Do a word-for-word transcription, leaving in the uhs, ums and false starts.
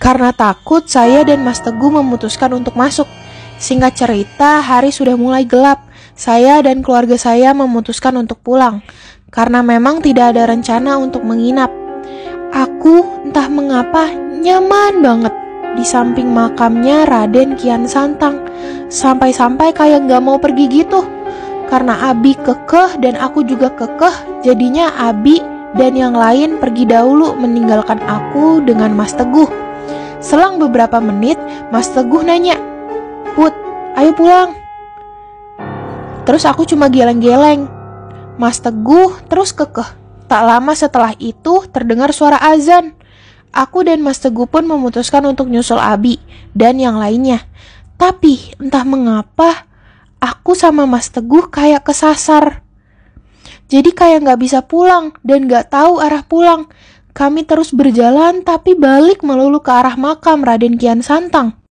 Karena takut, saya dan Mas Teguh memutuskan untuk masuk. Singkat cerita, hari sudah mulai gelap. Saya dan keluarga saya memutuskan untuk pulang, karena memang tidak ada rencana untuk menginap. Aku entah mengapa nyaman banget di samping makamnya Raden Kian Santang. Sampai-sampai kayak gak mau pergi gitu. Karena Abi kekeh dan aku juga kekeh, jadinya Abi dan yang lain pergi dahulu meninggalkan aku dengan Mas Teguh. Selang beberapa menit, Mas Teguh nanya, "Put, ayo pulang." Terus aku cuma geleng-geleng. Mas Teguh terus kekeh. Tak lama setelah itu terdengar suara azan. Aku dan Mas Teguh pun memutuskan untuk nyusul Abi dan yang lainnya. Tapi entah mengapa aku sama Mas Teguh kayak kesasar. Jadi kayak gak bisa pulang dan gak tahu arah pulang. Kami terus berjalan tapi balik melulu ke arah makam Raden Kian Santang.